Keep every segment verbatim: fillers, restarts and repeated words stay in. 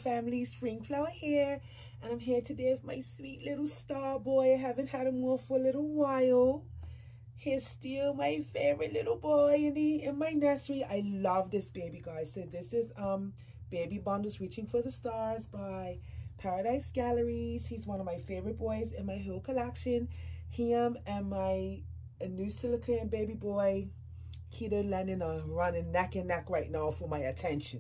family, Springflower here, and I'm here today with my sweet little Starboy. I haven't had him on for a little while. He's still my favorite little boy in the in my nursery. I love this baby, guys. So this is um Baby Bundles Reaching for the Stars by Paradise Galleries. He's one of my favorite boys in my whole collection. Him and my a new silicone baby boy Keto Lennon are running neck and neck right now for my attention.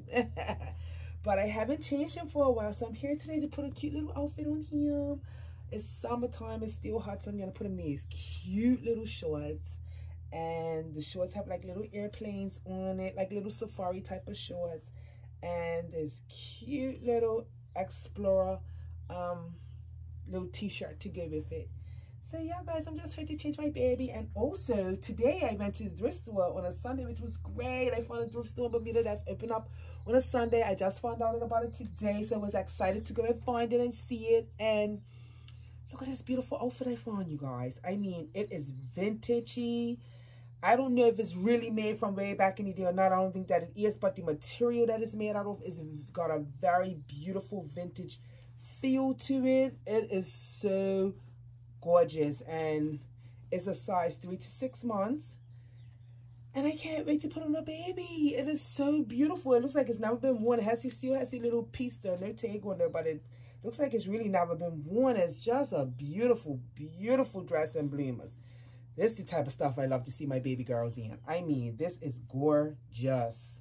But I haven't changed him for a while, so I'm here today to put a cute little outfit on him. It's summertime, it's still hot, so I'm gonna put him these cute little shorts. And the shorts have like little airplanes on it, like little safari type of shorts. And this cute little Explorer um little t-shirt to go with it. So yeah, guys, I'm just here to change my baby. And also today I went to the thrift store on a Sunday, which was great. I found a thrift store in Bermuda that's open up on a Sunday. I just found out about it today, so I was excited to go and find it and see it. And look at this beautiful outfit I found, you guys. I mean, it is vintagey. I don't know if it's really made from way back in the day or not. I don't think that it is, but the material that it's made out of is got a very beautiful vintage feel to it. It is so gorgeous, and it's a size three to six months, and I can't wait to put on a baby. It is so beautiful. It looks like it's never been worn. It has, he still has a little piece there, no tag on there, but it looks like it's really never been worn. It's just a beautiful, beautiful dress and bloomers. This is the type of stuff I love to see my baby girls in. I mean, this is gorgeous.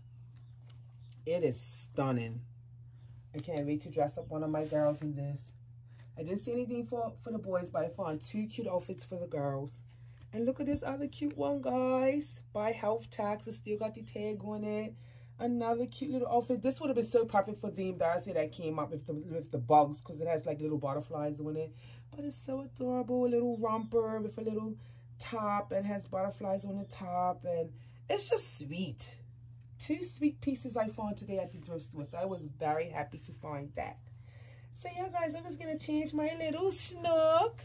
It is stunning. I can't wait to dress up one of my girls in this. I didn't see anything for, for the boys, but I found two cute outfits for the girls. And look at this other cute one, guys. By Health Tax. It still got the tag on it. Another cute little outfit. This would have been so perfect for the Thursday that came up with the, with the bugs, because it has like little butterflies on it. But it's so adorable. A little romper with a little top and has butterflies on the top. And it's just sweet. Two sweet pieces I found today at the thrift store. So I was very happy to find that. So yeah, guys, I'm just going to change my little snook.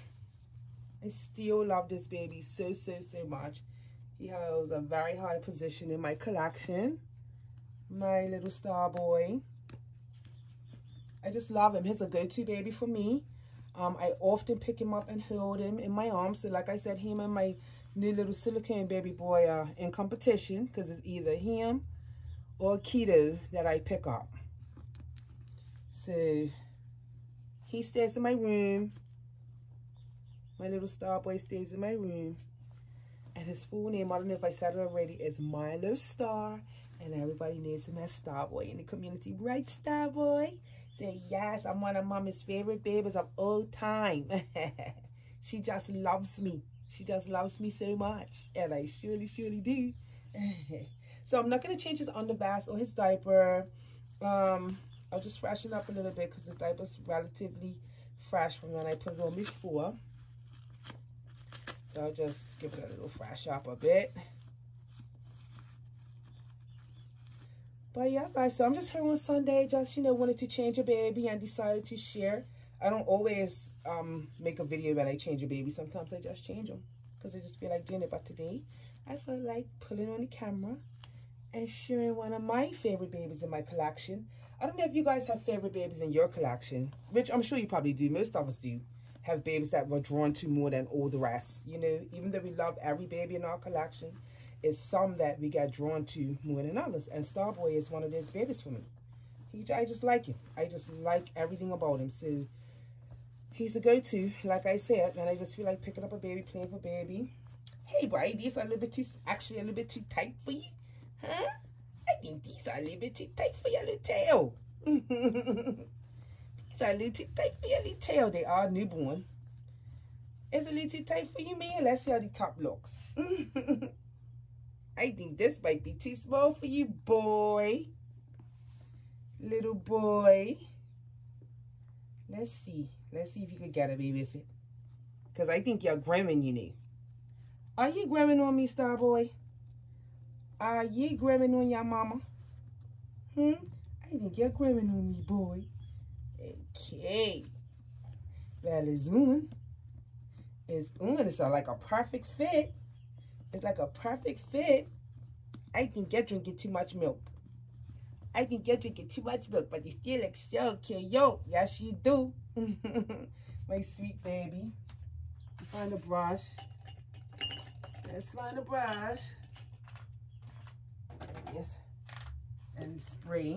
I still love this baby so, so, so much. He has a very high position in my collection. My little Starboy. I just love him. He's a go-to baby for me. Um, I often pick him up and hold him in my arms. So like I said, him and my new little silicone baby boy are in competition, because it's either him or Keto that I pick up. So he stays in my room. My little Starboy stays in my room. And his full name, I don't know if I said it already, is Milo Star. And everybody knows him as Starboy in the community. Right, Starboy? Say, yes, I'm one of Mommy's favorite babies of all time. She just loves me. She just loves me so much. And I surely, surely do. So I'm not going to change his undervest or his diaper. Um... I'll just freshen up a little bit, because this diaper's relatively fresh from when I put it on before. So I'll just give it a little fresh up a bit. But yeah, guys, so I'm just here on Sunday, just, you know, wanted to change a baby and decided to share. I don't always um, make a video when I change a baby. Sometimes I just change them because I just feel like doing it. But today, I felt like pulling on the camera and sharing one of my favorite babies in my collection. I don't know if you guys have favorite babies in your collection, which I'm sure you probably do. Most of us do have babies that we're drawn to more than all the rest. You know, even though we love every baby in our collection, it's some that we get drawn to more than others. And Starboy is one of those babies for me. He, I just like him. I just like everything about him. So he's a go-to, like I said, and I just feel like picking up a baby, playing for baby. Hey, boy, these are a little bit too, actually a little bit too tight for you, huh? I think these are a little bit too tight for your little tail. These are a little too tight for your little tail. They are newborn. It's a little too tight for you, man. Let's see how the top looks. I think this might be too small for you, boy. Little boy. Let's see. Let's see if you can get away with it. Because I think you're growing, you know. Are you growing on me, Starboy? Are you growing on your mama? Hmm? I think you're growing on me, boy. Okay. Well, it's on. It's on. It's like a perfect fit. It's like a perfect fit. I think you're drinking too much milk. I think you're drinking too much milk, but you still look so cute. Yo, yes you do. My sweet baby. Find a brush. Let's find a brush. Yes. And spray.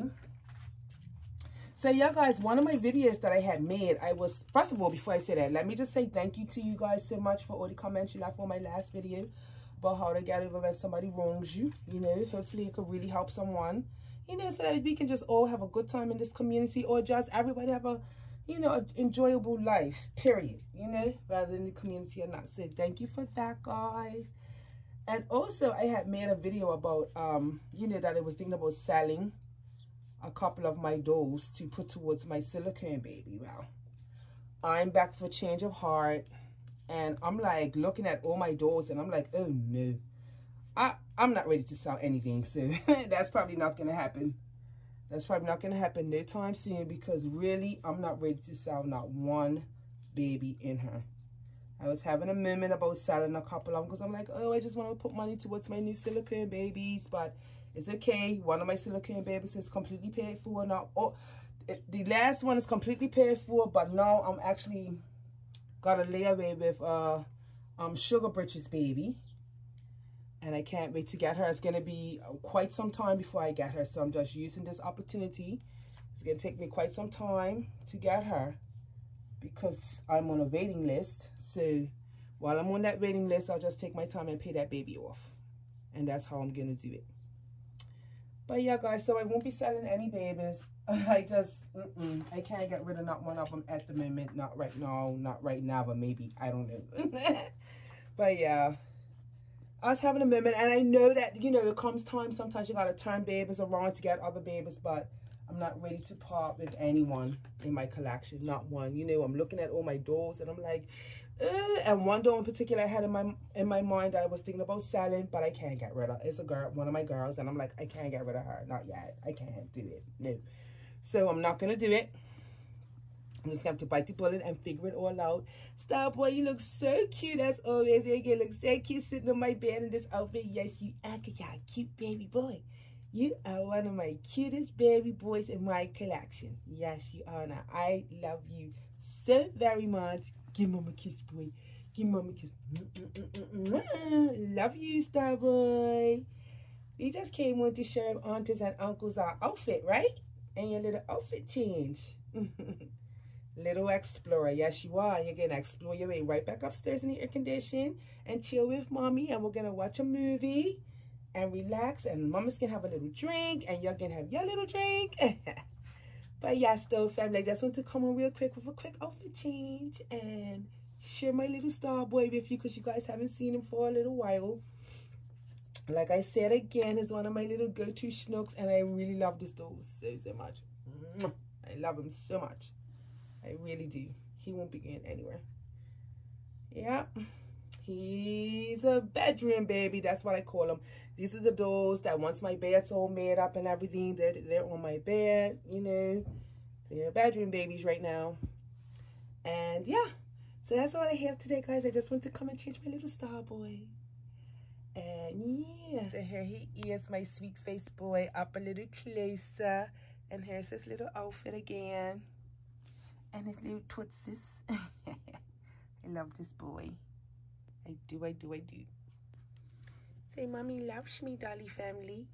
So yeah, guys, one of my videos that I had made, I was, first of all, before I say that, let me just say thank you to you guys so much for all the comments you left on my last video about how to get over when somebody wrongs you. You know, hopefully it could really help someone, you know, so that we can just all have a good time in this community, or just everybody have a, you know, an enjoyable life, period, you know, rather than the community or not. So thank you for that, guys. And also I had made a video about, um, you know, that I was thinking about selling a couple of my dolls to put towards my silicone baby. Well, I'm back for change of heart, and I'm like looking at all my dolls and I'm like, oh no, I, I'm not ready to sell anything. So that's probably not going to happen. That's probably not going to happen no time soon, because really I'm not ready to sell not one baby in her. I was having a moment about selling a couple of them because I'm like, oh, I just want to put money towards my new silicone babies, but it's okay. One of my silicone babies is completely paid for now. Oh, it, the last one is completely paid for, but now I'm actually got a layaway with uh, um Sugar Britches baby, and I can't wait to get her. It's gonna be quite some time before I get her, so I'm just using this opportunity. It's gonna take me quite some time to get her, because I'm on a waiting list. So while I'm on that waiting list, I'll just take my time and pay that baby off. And that's how I'm going to do it. But yeah, guys, so I won't be selling any babies. I just, mm-mm, I can't get rid of not one of them at the moment. Not right now, not right now, but maybe, I don't know. But yeah, I was having a moment. And I know that, you know, it comes time, sometimes you got to turn babies around to get other babies, but I'm not ready to part with anyone in my collection, not one. You know, I'm looking at all my dolls and I'm like, uh, and one doll in particular I had in my in my mind that I was thinking about selling, but I can't get rid of. It's a girl, one of my girls, and I'm like, I can't get rid of her, not yet. I can't do it, no. So I'm not gonna do it. I'm just gonna have to bite the bullet and figure it all out. Starboy, you look so cute as always. You look so cute sitting on my bed in this outfit. Yes, you are a cute baby boy. You are one of my cutest baby boys in my collection. Yes, you are. Now, I love you so very much. Give mama a kiss, boy. Give mama a kiss. Mm -mm -mm -mm. Love you, Starboy. We just came on to show aunties and uncles our outfit, right? And your little outfit change. Little explorer. Yes, you are. You're going to explore your way right back upstairs in the air condition and chill with mommy. And we're going to watch a movie and relax, and mama's gonna have a little drink, and y'all gonna have your little drink. But yeah, still family, I just want to come on real quick with a quick outfit change and share my little Starboy with you, because you guys haven't seen him for a little while. Like I said again, he's one of my little go-to schnooks, and I really love this doll so so much. I love him so much. I really do. He won't be going anywhere. Yeah. He's a bedroom baby. That's what I call him. These are the dolls that once my bed's all made up and everything, they're, they're on my bed, you know. They're bedroom babies right now. And yeah, so that's all I have today, guys. I just want to come and change my little Starboy. And yeah. So here he is, my sweet face boy, up a little closer. And here's his little outfit again. And his little tootsies. I love this boy. I do, I do, I do. Say, mommy loves me, Dolly family.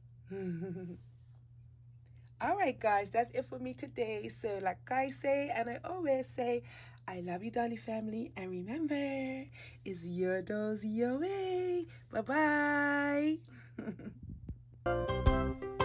All right, guys, that's it for me today. So like I say, and I always say, I love you, Dolly family. And remember, it's your dolls your way. Bye-bye.